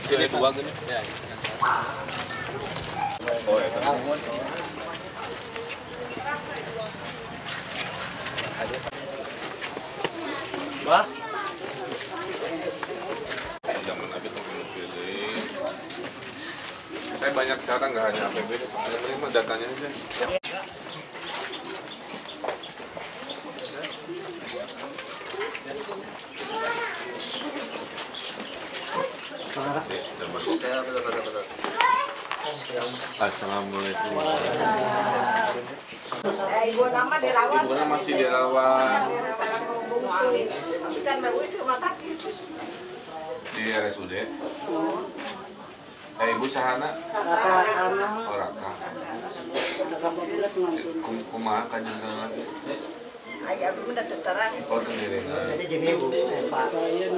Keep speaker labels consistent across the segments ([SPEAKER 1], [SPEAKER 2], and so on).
[SPEAKER 1] Ini dua gini. Ya. Oh, ya. Wah. Jangan lagi pilih. Saya banyak cara nggak hanya APBD, yang penting mah datanya aja. Assalamualaikum.
[SPEAKER 2] Ibu nama dirawat.
[SPEAKER 1] Ibu masih dirawat.
[SPEAKER 2] Kan mau itu rumah sakit.
[SPEAKER 1] Di RSUD. Ibu sahana. Oh, Raka. Kumaha kanjeng lagi.
[SPEAKER 2] Ayah ibu udah terang.
[SPEAKER 1] Oh, sendiri.
[SPEAKER 3] Jadi gini Bu, Pak.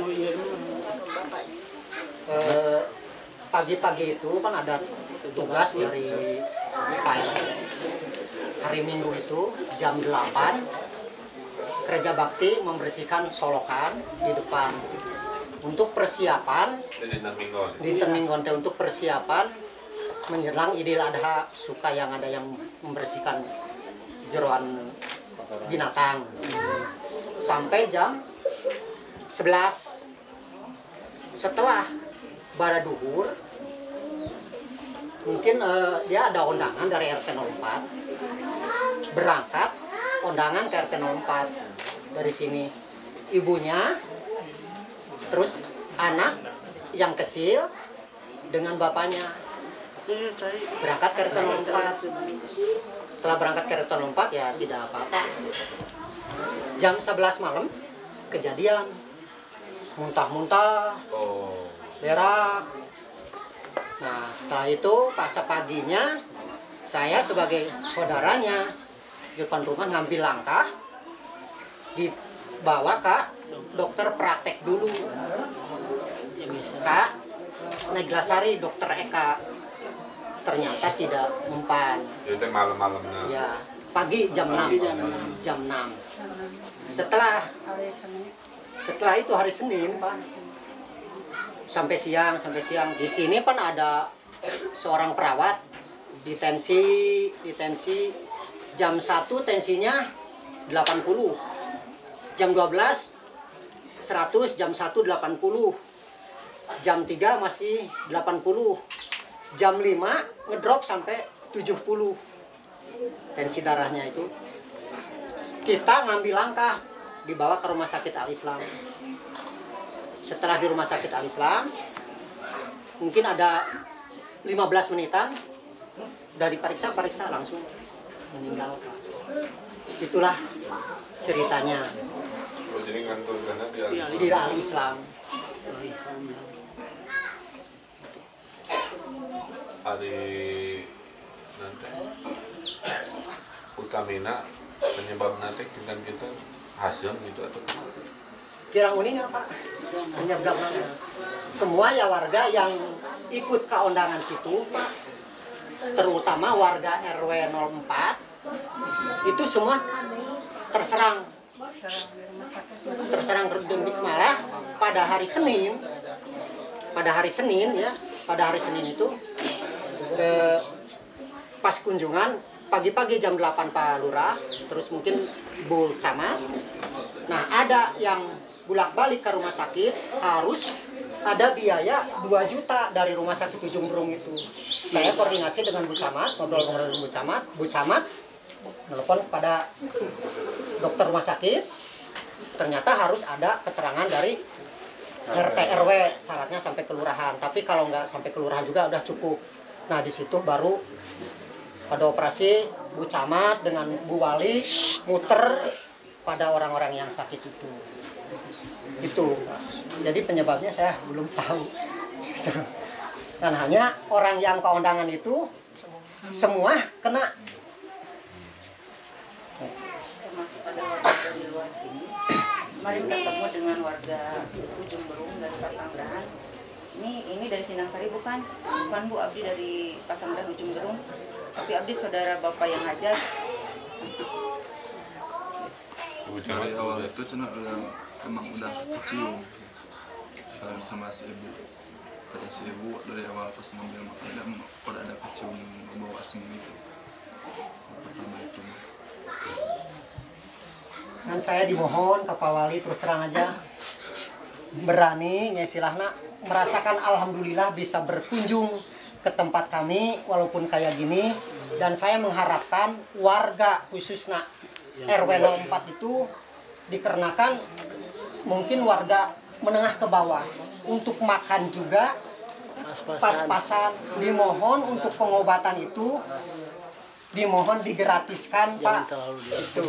[SPEAKER 3] Pagi-pagi itu kan ada tugas dari PAS. Hari Minggu itu jam 8 Gereja Bakti membersihkan solokan di depan untuk persiapan di Teminggon untuk persiapan menjelang Idul Adha, suka yang ada yang membersihkan jeroan binatang sampai jam 11. Setelah baraduhur mungkin dia ada undangan dari RT 04 berangkat undangan ke RT 04 dari sini, ibunya terus anak yang kecil dengan bapaknya berangkat ke RT 04. Setelah berangkat ke RT 04 ya tidak apa-apa. Jam 11 malam kejadian muntah-muntah, berak. Nah setelah itu pas paginya saya sebagai saudaranya di depan rumah ngambil langkah dibawa ke dokter praktek dulu, Kak Neglasari, dokter Eka. Ternyata tidak mempan.
[SPEAKER 1] Itu malam-malamnya.
[SPEAKER 3] Ya, pagi jam 6. Jam 6. Setelah itu hari Senin, Pak. Sampai siang. Di sini kan ada seorang perawat di tensi jam 1 tensinya 80. Jam 12 100, jam 1 80. Jam 3 masih 80. Jam 5 ngedrop sampai 70 tensi darahnya itu. Kita ngambil langkah dibawa ke rumah sakit Al-Islam. Setelah di rumah sakit Al-Islam mungkin ada 15 menitan udah diperiksa langsung meninggal. Itulah ceritanya.
[SPEAKER 1] Oh, jadi ngantor karena
[SPEAKER 3] di Al-Islam.
[SPEAKER 1] Hari nanti utamina penyebab nanti kita hasil gitu atau
[SPEAKER 3] Kirang uning apa? Penyebab semua ya warga yang ikut ke undangan situ, Pak, terutama warga RW 04 itu semua terserang malah pada hari Senin itu pas kunjungan pagi-pagi jam 8 Pak Lurah, terus mungkin Bu Camat. Nah, ada yang bolak-balik ke rumah sakit harus ada biaya 2 juta dari rumah sakit Ujung Berung itu. Saya koordinasi dengan Bu Camat, ngobrol-ngobrol dengan Bu Camat telepon kepada dokter rumah sakit. Ternyata harus ada keterangan dari RT RW, syaratnya sampai kelurahan. Tapi kalau nggak sampai kelurahan juga udah cukup. Nah, di situ baru pada operasi Bu Camat dengan Bu Wali muter pada orang-orang yang sakit itu. Jadi penyebabnya saya belum tahu. Dan hanya orang yang keundangan itu semua kena.
[SPEAKER 4] Termasuk ada warga dari luar sini. Kemarin ketemu dengan warga Ujung Berung dari Pasanggrahan. Ini dari Sinangsari bukan Bu, Abdi dari Pasanggrahan Ujung Berung. Tapi Abdi saudara bapak yang hajat.
[SPEAKER 5] Dari awal itu emang udah kecil sama si ibu. kata si ibu dari awal pas ngambil makanan ada kecium bau asin gitu. Pertama itu.
[SPEAKER 3] Dan saya dimohon Pak Wali terus terang aja berani nyesilahna merasakan alhamdulillah bisa berkunjung ke tempat kami walaupun kayak gini, dan saya mengharapkan warga khususnya RW 04 itu dikarenakan mungkin warga menengah ke bawah untuk makan juga pas-pasan, dimohon untuk pengobatan itu dimohon digratiskan Pak. Itu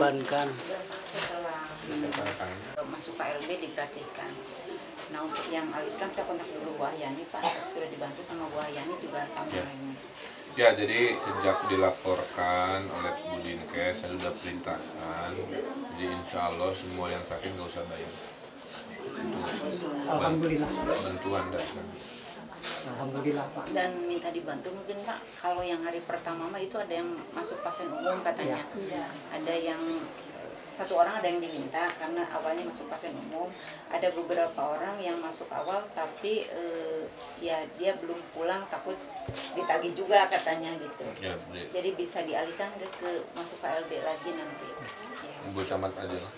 [SPEAKER 4] Setelah masuk KLB digratiskan. Nah untuk yang Al-Islam saya kontak dulu Bu Ahyani Pak, sudah dibantu sama Bu Ahyani juga sama ini.
[SPEAKER 1] Ya, jadi sejak dilaporkan oleh Bu Dinkes, saya sudah perintahkan, jadi insya Allah semua yang sakit nggak usah bayar.
[SPEAKER 3] Alhamdulillah.
[SPEAKER 1] Bantuan datang.
[SPEAKER 3] Alhamdulillah Pak.
[SPEAKER 4] Dan minta dibantu mungkin Pak, kalau yang hari pertama mah itu ada yang masuk pasien umum katanya. Ada yang satu orang ada yang diminta karena awalnya masuk pasien umum, ada beberapa orang yang masuk awal tapi ya dia belum pulang takut ditagih juga katanya gitu.
[SPEAKER 1] Ya,
[SPEAKER 4] Jadi bisa dialihkan ke masuk KLB lagi nanti. Ya.
[SPEAKER 1] Bu camat aja lah.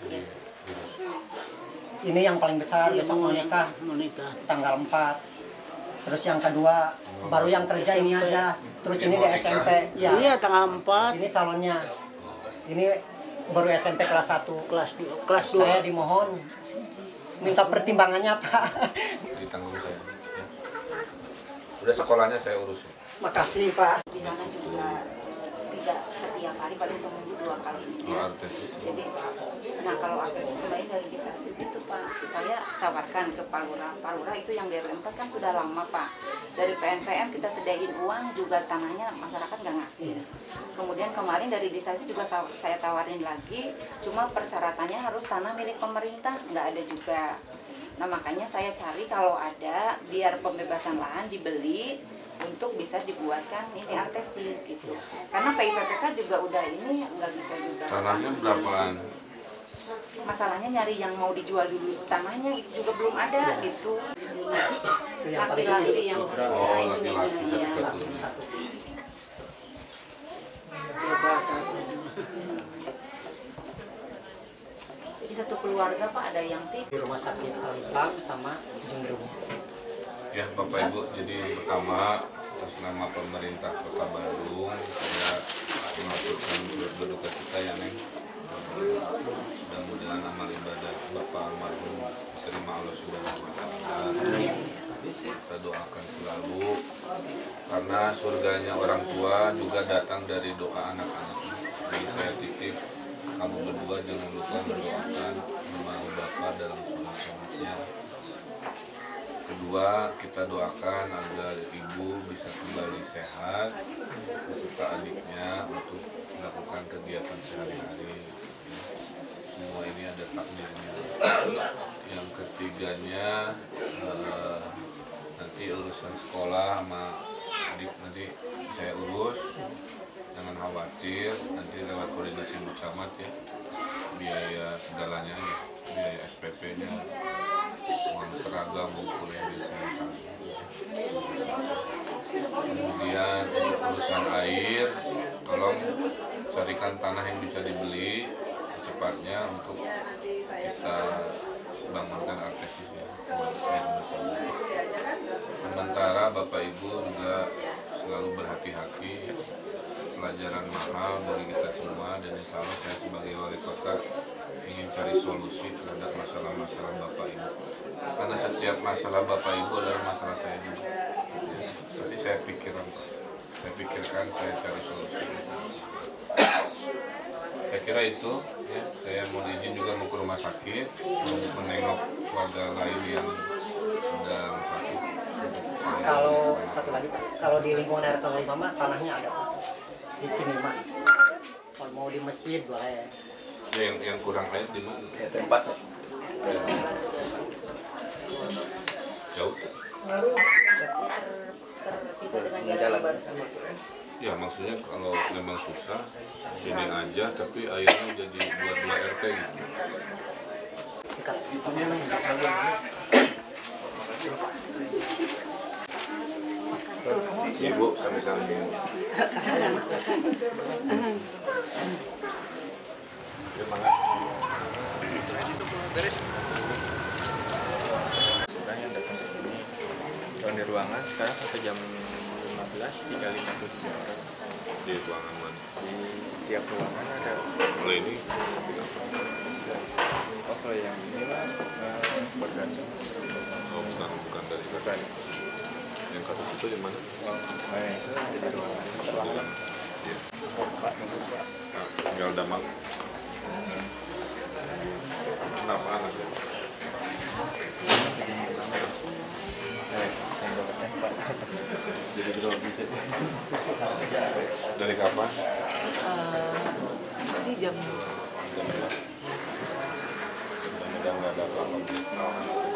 [SPEAKER 3] Ini yang paling besar besok mau nikah tanggal 4. Terus yang kedua baru yang kerja ini aja. Terus ini di SMP. Ya.
[SPEAKER 6] Iya tanggal 4.
[SPEAKER 3] Ini calonnya. Ini baru SMP kelas 1.
[SPEAKER 6] Kelas 2.
[SPEAKER 3] Saya dimohon minta pertimbangannya Pak.
[SPEAKER 1] Ditanggung saya. Ya. Udah sekolahnya saya urusin.
[SPEAKER 3] Makasih Pak.
[SPEAKER 4] Di sana juga tidak setiap hari, paling seminggu 2 kali.
[SPEAKER 1] Kalau artis.
[SPEAKER 4] Jadi, nah kalau akses lain dari desa itu Pak, saya tawarkan ke Pak Lurah. Pak Lurah itu yang dari 4 kan sudah lama Pak. Dari PNPM kita sediain uang juga tanahnya masyarakat nggak ngasih. Kemudian kemarin dari desa itu juga saya tawarin lagi, cuma persyaratannya harus tanah milik pemerintah, nggak ada juga. Nah makanya saya cari kalau ada, biar pembebasan lahan dibeli untuk bisa dibuatkan ini artesis gitu. Karena PIPPK juga udah ini nggak bisa juga.
[SPEAKER 1] Tanahnya berapaan?
[SPEAKER 4] Masalahnya nyari yang mau dijual dulu tanahnya itu juga belum ada gitu. Laki-laki yang
[SPEAKER 1] Oh, laki-laki
[SPEAKER 4] iya.
[SPEAKER 1] satu-satu.
[SPEAKER 4] Jadi satu keluarga Pak ada yang
[SPEAKER 3] Di rumah sakit Al-Islam sama Jumbrung.
[SPEAKER 1] Ya Bapak Ibu, jadi pertama atas nama pemerintah Kota Bandung saya mengaturkan berduka cita ya Neng. Mudah-mudahan amal ibadah Bapak almarhum diterima Allah Subhanahu wa Ta'ala. Kita doakan selalu karena surganya orang tua juga datang dari doa anak-anak. Jadi saya titip kamu berdua jangan lupa mendoakan nama Bapak dalam sholat-sholatnya. Kedua, kita doakan agar ibu bisa kembali sehat beserta adiknya untuk melakukan kegiatan sehari-hari. Semua ini ada takdirnya. Yang ketiganya, nanti urusan sekolah sama adik nanti saya urus. Jangan khawatir, nanti lewat koordinasi Bu Camat ya, biaya segalanya, biaya SPP-nya, uang seragam, buku kuliah bisa. Kemudian urusan air, tolong carikan tanah yang bisa dibeli secepatnya untuk kita bangunkan artesisnya. Sementara Bapak Ibu juga selalu berhati-hati, pelajaran mahal bagi kita semua, dan insya Allah saya sebagai wali kota ingin cari solusi terhadap masalah-masalah Bapak Ibu, karena setiap masalah Bapak Ibu adalah masalah saya juga. Pasti saya pikirkan, saya cari solusi. Saya kira itu ya, saya mau izin juga mau ke rumah sakit untuk menengok warga lain yang sedang sakit.
[SPEAKER 3] Kalau satu lagi Pak, kalau di lingkungan RT 05 mah tanahnya ada Pak. Di sini mah. Kalau mau di masjid boleh.
[SPEAKER 1] Ya, yang kurang air di mana? Tempat. Jauh.
[SPEAKER 4] terpisah dengan jalan baru.
[SPEAKER 1] Ya maksudnya kalau memang susah sini aja, tapi airnya jadi buat 2 RT gitu. Ibu sambil-sambil. Ya, Mangga.
[SPEAKER 5] Beres. Orang yang datang ke sini kalau di ruangan sekarang sampai jam 15 tinggal 53 orang.
[SPEAKER 1] Di ruangan mana?
[SPEAKER 5] Di tiap ruangan ada.
[SPEAKER 1] Kalau ini
[SPEAKER 5] Oh, kalau yang ini lah bergantung.
[SPEAKER 1] oh, bukan dari
[SPEAKER 5] Bukan.
[SPEAKER 1] yang kasus itu di mana?
[SPEAKER 5] Itu ada di ruangan. Ruangan.
[SPEAKER 1] Iya.
[SPEAKER 5] Pak, Pak.
[SPEAKER 1] Nah, tinggal damang. Kenapa anaknya?
[SPEAKER 5] Jadi grogi sih.
[SPEAKER 1] Dari kapan?
[SPEAKER 7] Di jam
[SPEAKER 1] Mudah-mudahan nggak ada apa-apa.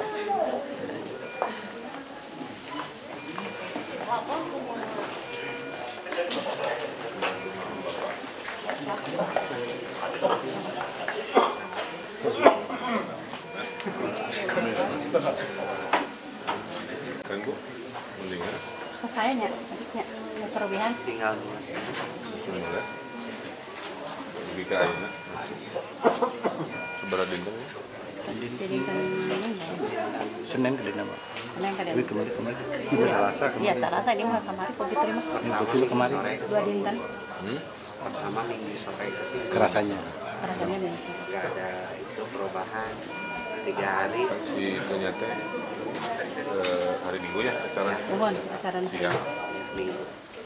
[SPEAKER 1] Kan Bu, mendingan
[SPEAKER 7] saya nya maksudnya perubahan
[SPEAKER 6] tinggal mas.
[SPEAKER 1] semula lebih ke ayeuna seberapa dinten ya?
[SPEAKER 7] jadi kan ini
[SPEAKER 6] Senin ke dina Pak.
[SPEAKER 7] senang kadang
[SPEAKER 6] Tapi kemarin juga Selasa
[SPEAKER 7] iya Selasa ini mah kemarin kok diterima
[SPEAKER 6] Betul kemarin
[SPEAKER 7] 2 dinten
[SPEAKER 8] Pertama minggu sore ke sini
[SPEAKER 6] kerasanya.
[SPEAKER 7] rasanya nih
[SPEAKER 8] nggak ada itu perubahan 3 hari.
[SPEAKER 1] Si itu nyata hari Minggu ya acara
[SPEAKER 7] mohon acara
[SPEAKER 1] siang,
[SPEAKER 8] Minggu.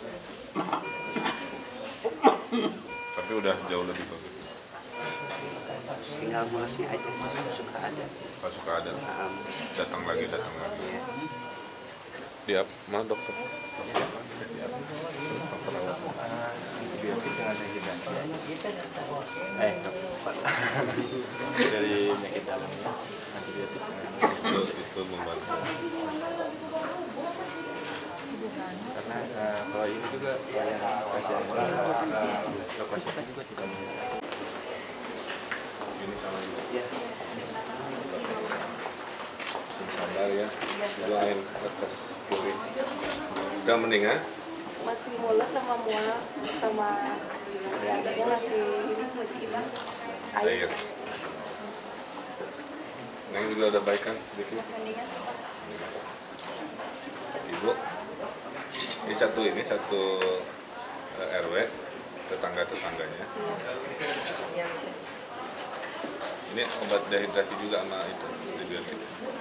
[SPEAKER 1] tapi udah jauh lebih bagus.
[SPEAKER 8] Tinggal mulesnya aja sih suka ada.
[SPEAKER 1] Pas suka ada datang lagi.
[SPEAKER 8] Ya.
[SPEAKER 1] Dia mana dokter?
[SPEAKER 5] Antibiotik yang ada hidan. Dari penyakit dalam ya. Antibiotik
[SPEAKER 1] Itu membantu.
[SPEAKER 5] karena kalau ini juga pelayanan pasien lokasinya juga tidak
[SPEAKER 1] Ini sama ini.
[SPEAKER 8] Ya.
[SPEAKER 1] Sabar ya. Doain atas kiri. Udah mending ya?
[SPEAKER 9] Masih mules sama mual sama ya adanya masih ini masih
[SPEAKER 1] Air. Neng juga udah baik kan sedikit. Ibu, ini satu RW tetangga-tetangganya. Ini obat dehidrasi juga sama itu antibiotik.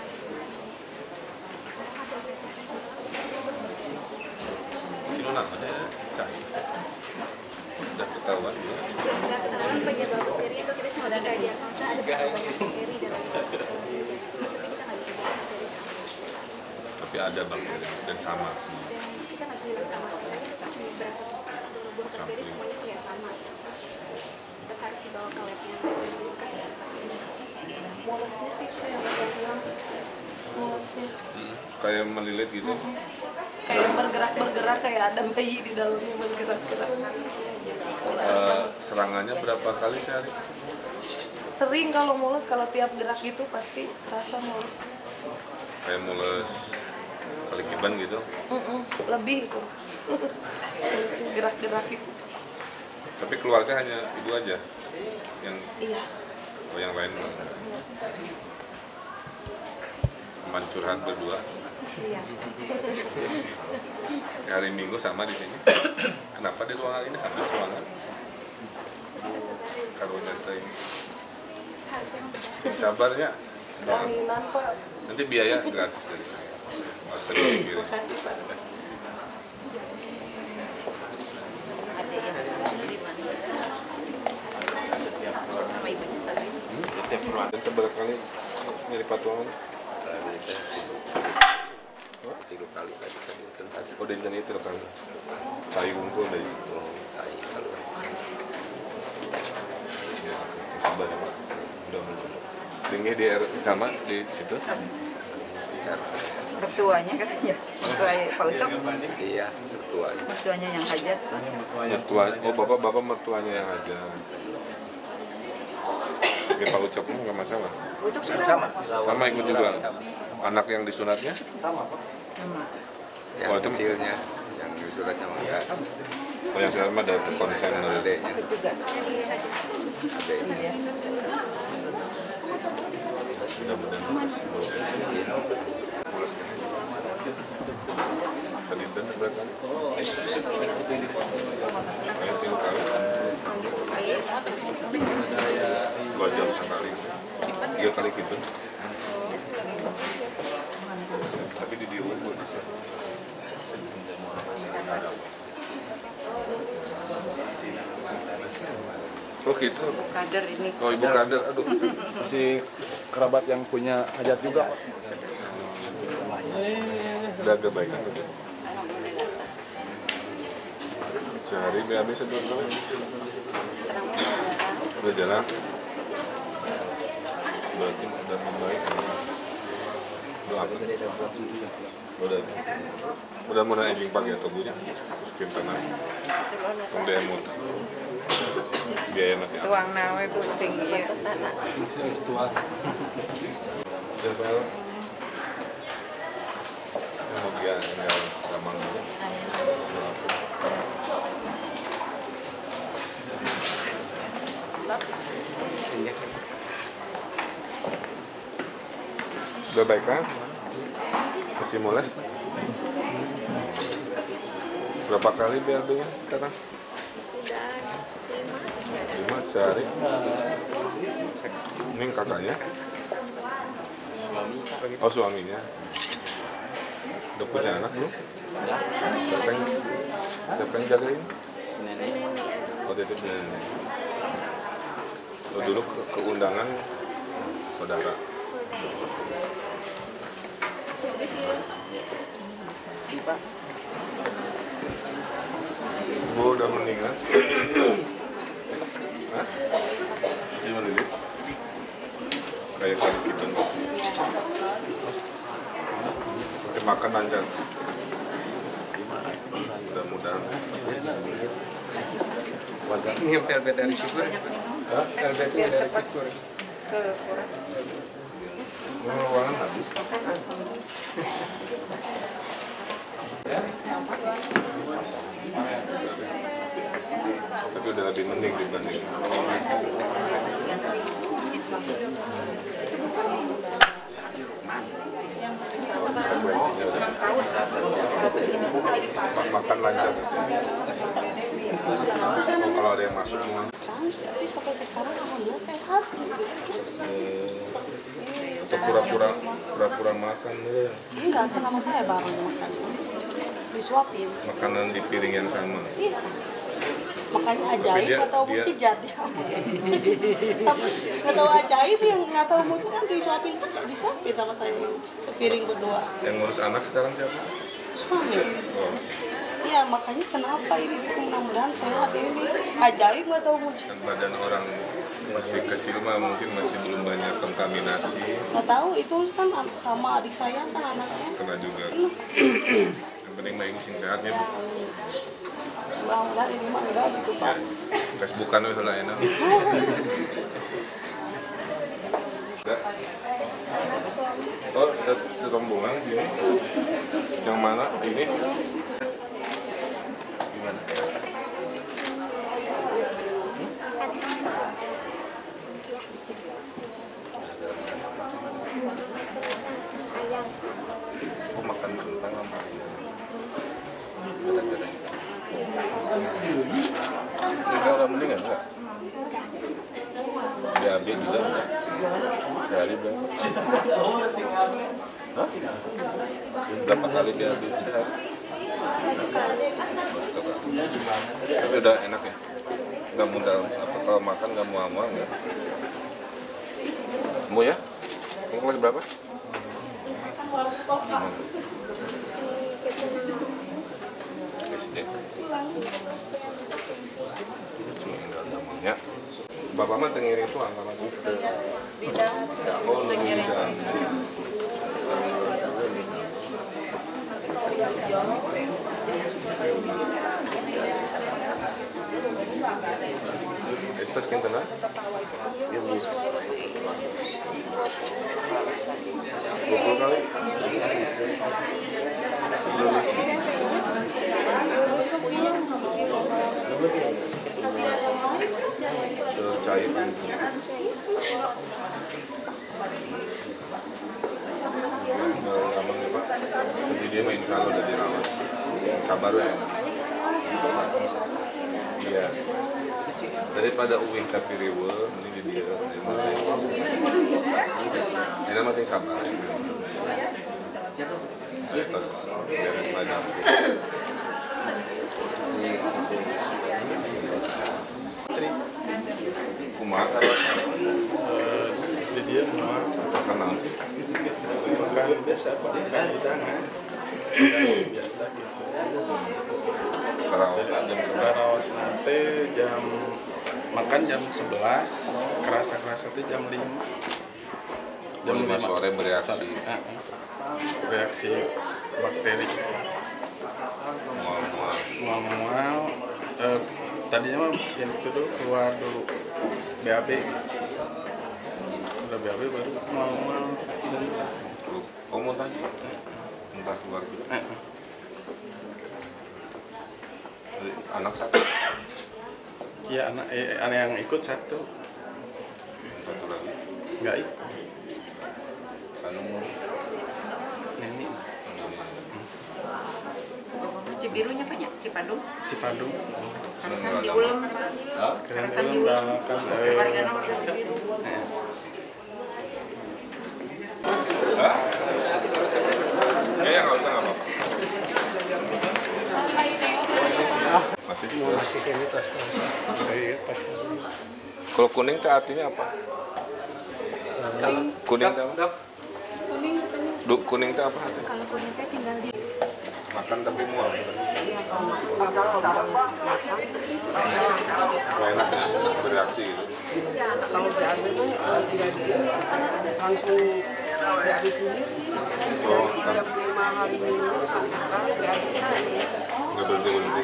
[SPEAKER 1] Ini namanya cai. Udah ketahuan ya.
[SPEAKER 10] Enggak sekarang penyebab bakteri itu kita sudah ada diagnosa ada banyak bakteri dalam tapi kita nggak bisa bilang bakteri
[SPEAKER 1] Tapi ada bakteri dan sama semua.
[SPEAKER 10] kita nggak bisa bilang sama karena kita cuma berapa buah bakteri semuanya kayak sama kita harus dibawa ke labnya bekas
[SPEAKER 9] mulesnya sih itu yang saya bilang mulesnya
[SPEAKER 1] Kayak melilit gitu.
[SPEAKER 9] kayak bergerak kayak ada bayi di dalamnya bergerak-gerak.
[SPEAKER 1] Serangannya berapa kali sehari?
[SPEAKER 9] Sering kalau mules kalau tiap gerak gitu pasti terasa mules.
[SPEAKER 1] Kayak mules kali kiban gitu.
[SPEAKER 9] Lebih itu. Mulesnya gerak-gerak gitu.
[SPEAKER 1] Tapi keluarga hanya ibu aja yang
[SPEAKER 9] Iya.
[SPEAKER 1] yang lain teman curhat berdua.
[SPEAKER 9] Iya.
[SPEAKER 1] Hari Minggu sama di sini. Kenapa di ruangan ini habis ruangan? Karunya teh. Sabarnya.
[SPEAKER 9] Jaminan Pak.
[SPEAKER 1] Nanti biaya gratis dari saya. Mas kirim.
[SPEAKER 9] Terima kasih Pak.
[SPEAKER 4] ada yang di mana sama ibunya satu ini.
[SPEAKER 5] setiap ruangan.
[SPEAKER 1] Dan seberapa kali nyari patuangan?
[SPEAKER 8] Tiga kali tadi tadi.
[SPEAKER 1] Oh, dinten itu kan. Sayu unggul dari
[SPEAKER 8] Saya kalau
[SPEAKER 1] ya, sabar ya Mas. Udah mulai. Tinggi di sama di situ.
[SPEAKER 4] Mertuanya katanya mertua Pak Ucok
[SPEAKER 8] iya tertua.
[SPEAKER 4] mertuanya yang hajat
[SPEAKER 1] Mertua, oh bapak mertuanya yang aja. Ya Pak Ucok nggak masalah.
[SPEAKER 4] Ucok sama
[SPEAKER 1] Sama ikut juga. Anak yang disunatnya?
[SPEAKER 4] sama
[SPEAKER 8] Yang
[SPEAKER 1] Oh, itu
[SPEAKER 8] kecilnya yang suratnya mah enggak.
[SPEAKER 1] Oh, yang sekarang mah ada konsen dari
[SPEAKER 4] Masuk juga.
[SPEAKER 8] Ada ini.
[SPEAKER 4] Iya.
[SPEAKER 1] mudah-mudahan Salidan berapa? Dua jam sekali, 3 kali gitu. Tapi di diubur bisa. Oh gitu.
[SPEAKER 4] Ibu kader ini.
[SPEAKER 1] Oh ibu kader, aduh.
[SPEAKER 6] Masih kerabat yang punya hajat juga.
[SPEAKER 1] Udah agak baik itu. Sehari habis sedot udah jalan. Berarti udah membaik. Udah. Mudah-mudahan anjing pagi atau bunya. Miskin tanah. Udah emot. Biaya nanti.
[SPEAKER 4] Tuang nawe pusing iya.
[SPEAKER 6] Tuang.
[SPEAKER 1] Jabal. Kemudian tinggal gampang dulu. Udah baik kan? Masih mules? Berapa kali BLB-nya sekarang? 5 sehari. Ini kakaknya? Oh suaminya. Udah punya anak belum? Siapa yang jagain? Oh titip nenek. Oh dulu ke undangan saudara. Bu udah meninggal? Hah? Masih melilit? Kayak kali gitu. Makan lancar. Mudah-mudahan.
[SPEAKER 8] Ini yang PLB dari Syukur. PLB itu dari Syukur.
[SPEAKER 4] Ke Polres.
[SPEAKER 1] Ruangan habis. Tapi udah lebih mending dibanding. Makan lancar di sini. Oh, kalau ada yang masuk semua.
[SPEAKER 9] Kan, tapi sampai sekarang alhamdulillah sehat.
[SPEAKER 1] Atau pura-pura makan deh.
[SPEAKER 9] Ini datang sama saya bareng makan. Disuapin.
[SPEAKER 1] Makanan di piring yang sama.
[SPEAKER 9] Iya. Makanya ajaib atau mukjizat ya. Tapi nggak tahu ajaib yang nggak tahu mukjizat kan disuapin saja, disuapin sama saya sepiring berdua.
[SPEAKER 1] Yang ngurus anak sekarang siapa?
[SPEAKER 9] Suami.
[SPEAKER 1] Oh.
[SPEAKER 9] Iya makanya kenapa ini mudah-mudahan sehat ini ajaib nggak tahu mukjizat.
[SPEAKER 1] Kan badan orang masih kecil mah mungkin masih belum banyak kontaminasi.
[SPEAKER 9] Nggak tahu itu kan sama adik saya kan anaknya.
[SPEAKER 1] Kena juga. Yang penting mah ibu sing sehatnya.
[SPEAKER 9] Mudah-mudahan ini mah enggak gitu Pak.
[SPEAKER 1] Facebookan itu lah enak. Oh, serombongan gini. Yang mana ini? Gimana? Oh, makan kentang sama ayam. Kadang-kadang. Ini orang meninggal enggak? BAB juga enggak? Sehari berapa? Hah? Berapa kali BAB sehari? 1 kali. Tapi udah enak ya? Enggak mudah apa kalau makan enggak mual-mual enggak? Semua ya? Kamu kelas berapa? Gimana? SD. Ya. Bapak mah tengiring itu angka lagi. Oh, lidah. Itu skin tenan? 20 kali?
[SPEAKER 10] saya.
[SPEAKER 1] Abang ya Pak, jadi dia main insya Allah udah dirawat. Sabar ya. Iya. Daripada uing tapi riwe, mending di dia. Ini masih sabar. Terus beres badan. Kumaha kalau
[SPEAKER 5] Jadi dia memang
[SPEAKER 1] kenal sih.
[SPEAKER 5] makan biasa pakai hidangan biasa gitu.
[SPEAKER 1] Karaos jam
[SPEAKER 5] Karaos nanti jam makan jam 11, kerasa itu jam 5.
[SPEAKER 1] Jam 5 sore bereaksi.
[SPEAKER 5] Reaksi bakteri mual-mual. Tadinya mah yang itu dulu keluar dulu BAB. Udah BAB baru mual-mual muntah.
[SPEAKER 1] Oh muntah? Muntah keluar gitu. Anak satu?
[SPEAKER 5] Iya anak yang ikut satu.
[SPEAKER 1] Satu lagi?
[SPEAKER 5] Nggak ikut.
[SPEAKER 1] Anu
[SPEAKER 5] Nenek.
[SPEAKER 4] Cibirunya banyak, Cipadung.
[SPEAKER 5] Cipadung.
[SPEAKER 4] Karasan di Ulem. Karasan di Ulem. Wargana warga Cibiru.
[SPEAKER 1] Hah? Kayaknya nggak usah, nggak apa-apa. Masih
[SPEAKER 11] ini tas.
[SPEAKER 1] Kalau kuning teh artinya apa? Kuning teh apa? Kuning teh apa artinya?
[SPEAKER 10] Kalau kuning teh tinggal di
[SPEAKER 1] Makan tapi mual.
[SPEAKER 2] Iya, kalau makan
[SPEAKER 1] Enak bereaksi gitu.
[SPEAKER 2] kalau BAB itu jadi langsung BAB sendiri. Dari 5 hari minggu sampai sekarang BAB
[SPEAKER 1] Nggak berhenti.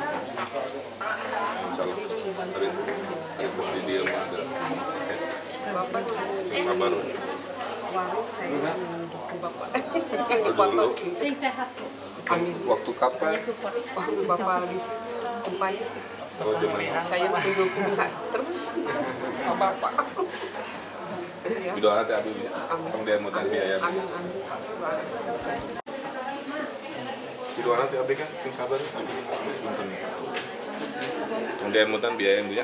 [SPEAKER 1] Insya Allah. Terus di dia ada.
[SPEAKER 2] Bapak
[SPEAKER 1] Sabar.
[SPEAKER 2] warung saya mendukung Bapak.
[SPEAKER 1] Dulu.
[SPEAKER 7] Sing sehat.
[SPEAKER 2] Amin.
[SPEAKER 1] Waktu kapan?
[SPEAKER 2] Waktu Bapak di kembali,
[SPEAKER 1] Kalau zaman
[SPEAKER 2] saya mendukung terus sama Bapak. Ya.
[SPEAKER 1] Doa hati Abi. Tong dia mutan biaya.
[SPEAKER 2] Amin, amin.
[SPEAKER 1] Doa hati Abi kan sing sabar. Punten. Tong dia mutan biaya Bu ya.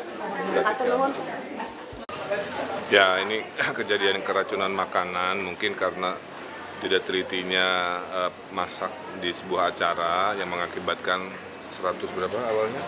[SPEAKER 1] Ya, ini kejadian keracunan makanan mungkin karena tidak telitinya masak di sebuah acara yang mengakibatkan 100 berapa awalnya?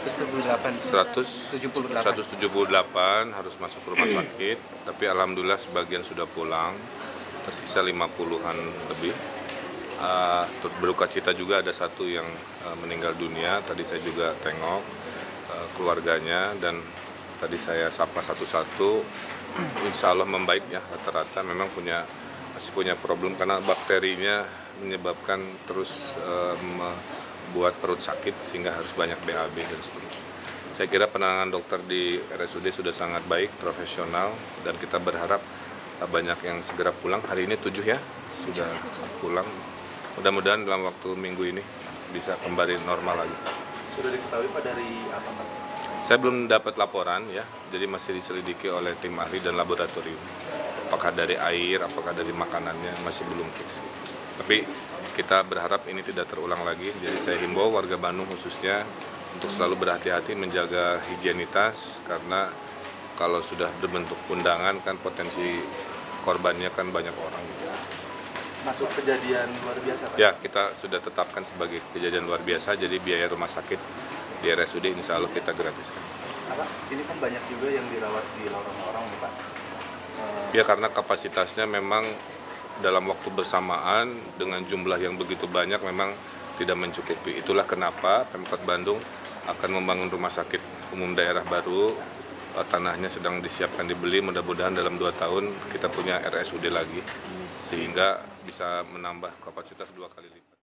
[SPEAKER 1] 178 harus masuk rumah sakit, tapi alhamdulillah sebagian sudah pulang, tersisa 50-an lebih. Turut berduka cita juga ada satu yang meninggal dunia, tadi saya juga tengok keluarganya dan tadi saya sapa satu-satu. Insya Allah membaik ya, rata-rata memang masih punya problem karena bakterinya menyebabkan terus membuat perut sakit sehingga harus banyak BAB dan seterusnya. Saya kira penanganan dokter di RSUD sudah sangat baik, profesional dan kita berharap banyak yang segera pulang. Hari ini 7 ya, sudah pulang. Mudah-mudahan dalam waktu minggu ini bisa kembali normal lagi.
[SPEAKER 11] Sudah diketahui Pak dari apa Pak?
[SPEAKER 1] Saya belum dapat laporan ya, jadi masih diselidiki oleh tim ahli dan laboratorium. Apakah dari air, apakah dari makanannya, masih belum fix. Tapi kita berharap ini tidak terulang lagi, jadi saya himbau warga Bandung khususnya untuk selalu berhati-hati menjaga higienitas, karena kalau sudah berbentuk undangan kan potensi korbannya kan banyak orang.
[SPEAKER 11] Masuk kejadian luar biasa Pak?
[SPEAKER 1] Ya, kita sudah tetapkan sebagai kejadian luar biasa, jadi biaya rumah sakit di RSUD insya Allah kita gratiskan.
[SPEAKER 11] Apa? Ini kan banyak juga yang dirawat di lorong-lorong nih Pak.
[SPEAKER 1] Ya karena kapasitasnya memang dalam waktu bersamaan dengan jumlah yang begitu banyak memang tidak mencukupi. Itulah kenapa Pemkot Bandung akan membangun rumah sakit umum daerah baru. Tanahnya sedang disiapkan dibeli, mudah-mudahan dalam 2 tahun kita punya RSUD lagi sehingga bisa menambah kapasitas 2 kali lipat.